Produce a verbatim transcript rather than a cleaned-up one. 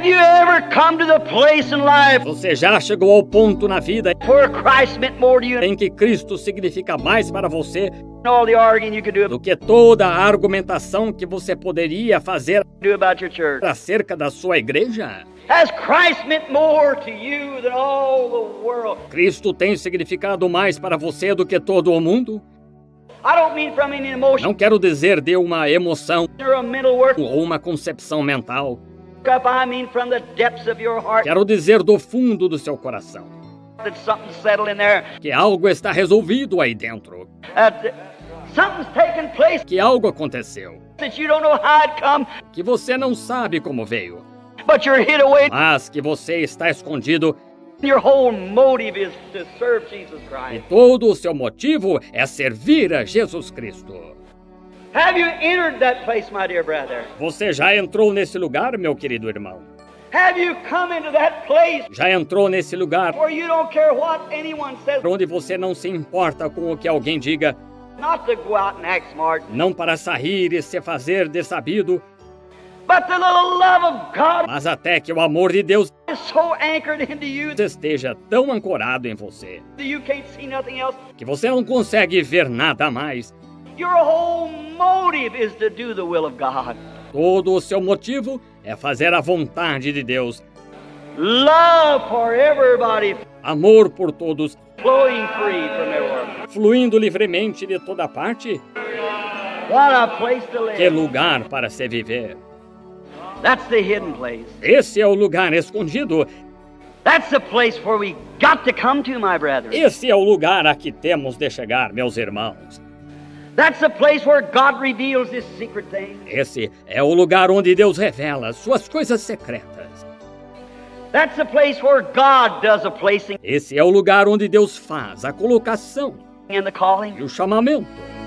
Have you ever come to the place in life Você já chegou ao ponto na vida where Christ meant more to you em que Cristo significa mais para você than all the arguing you could do, do que toda a argumentação que você poderia fazer do about your church? acerca da sua igreja? Has Christ meant more to you than all the world? Cristo tem significado mais para você do que todo o mundo? I don't mean from an emotion Não quero dizer de uma emoção or a mental work ou uma concepção mental. up. I mean from the depths of your heart Quero dizer do fundo do seu coração that something's settled in there. que algo está resolvido aí dentro, Uh, something's taken place que algo aconteceu, that you don't know how it come, que você não sabe como veio, but you're hid away. mas que você está escondido Your whole motive is to serve Jesus e Christ. todo o seu motivo é servir a Jesus Cristo. Have you entered that place, my dear brother? Você já entrou nesse lugar, meu querido irmão? Have you come into that place Já entrou nesse lugar where you don't care what anyone says, onde você não se importa com o que alguém diga, not to go out and act smart, não para sair e se fazer de sabido, but the little love of God mas até que o amor de Deus is so anchored into you that esteja tão ancorado em você you can't see nothing else? que você não consegue ver nada mais. Your whole motive is to do the will of God. Todo o seu motivo é fazer a vontade de Deus. Love for everybody, Amor por todos, flowing free from everywhere. fluindo livremente de toda parte. What a place to Que live. lugar para se viver! That's the hidden place. Esse é o lugar escondido. That's the place where we got to come to, my brethren. Esse é o lugar a que temos de chegar, meus irmãos. That's the place where God reveals His secret things. Esse é o lugar onde Deus revela suas coisas secretas. That's the place where God does a placing Esse é o lugar onde Deus faz a colocação and the calling. e o chamamento.